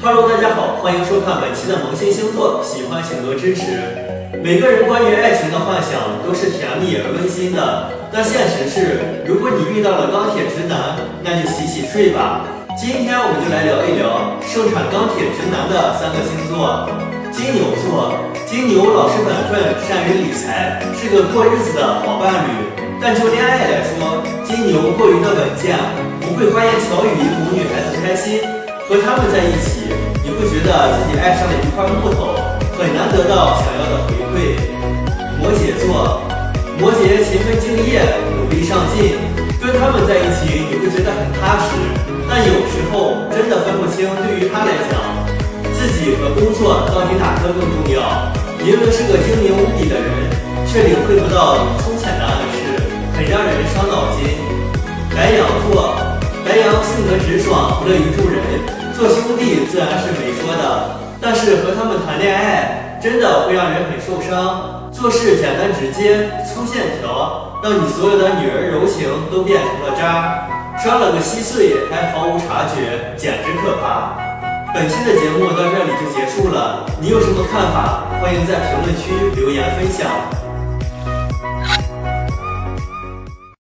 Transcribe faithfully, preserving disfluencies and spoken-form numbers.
Hello， 大家好，欢迎收看本期的萌新星座，喜欢请多支持。每个人关于爱情的幻想都是甜蜜而温馨的，但现实是，如果你遇到了钢铁直男，那就洗洗睡吧。今天我们就来聊一聊盛产钢铁直男的三个星座。金牛座，金牛老实本分，善于理财，是个过日子的好伴侣。但就恋爱来说，金牛过于的稳健，不会花言巧语哄女孩子开心。和他们在一起，你会觉得自己爱上了一块木头，很难得到想要的回馈。摩羯座，摩羯勤奋敬业，努力上进，跟他们在一起你会觉得很踏实，但有时候真的分不清对于他来讲，自己和工作到底哪个更重要。明明是个精明无比的人，却领会不到粗浅的暗示，很让人伤脑筋。白羊座，白羊性格直爽，乐于助人，做兄弟自然是没说的，但是和他们谈恋爱真的会让人很受伤。做事简单直接，粗线条，让你所有的女儿柔情都变成了渣，伤了个稀碎还毫无察觉，简直可怕。本期的节目到这里就结束了，你有什么看法？欢迎在评论区留言分享。